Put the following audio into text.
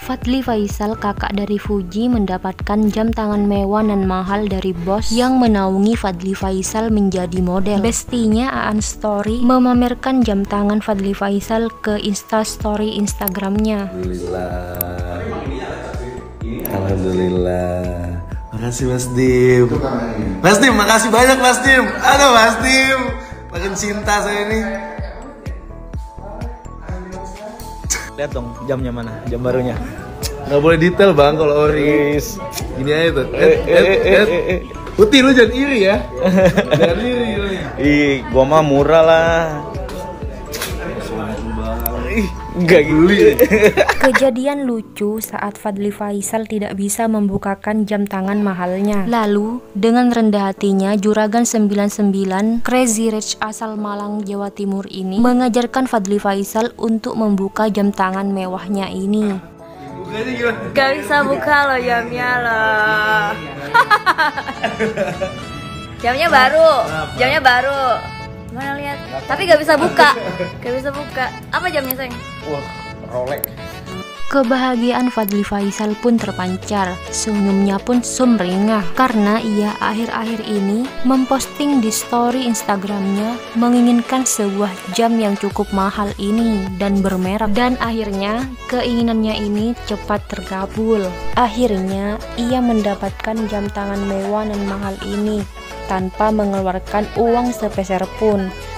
Fadly Faisal, kakak dari Fuji, mendapatkan jam tangan mewah dan mahal dari bos yang menaungi Fadly Faisal menjadi model. Bestinya Aan Story memamerkan jam tangan Fadly Faisal ke Instastory Instagramnya. Alhamdulillah. Makasih Mas Dim. Mas Dim, makasih banyak Mas Dim. Aduh Mas Dim, makin cinta saya ini. Lihat dong jamnya mana, jam barunya. Nggak boleh detail bang kalau Oris. Ini aja tuh. Putih lu jangan iri ya. Jangan iri lu. Ih, gua mah murah lah. Enggak geli. Kejadian lucu saat Fadly Faisal tidak bisa membukakan jam tangan mahalnya. Lalu, dengan rendah hatinya, Juragan 99 Crazy Rich asal Malang, Jawa Timur ini mengajarkan Fadly Faisal untuk membuka jam tangan mewahnya ini. Gak bisa buka loh jamnya loh. Jamnya baru. Mana lihat? Tapi gak bisa buka. Apa jamnya sayang? Wah, Rolex. Kebahagiaan Fadly Faisal pun terpancar, senyumnya pun sumringah karena ia akhir-akhir ini memposting di story Instagramnya menginginkan sebuah jam yang cukup mahal ini dan bermerek, dan akhirnya keinginannya ini cepat terkabul. Akhirnya ia mendapatkan jam tangan mewah dan mahal ini tanpa mengeluarkan uang sepeser pun.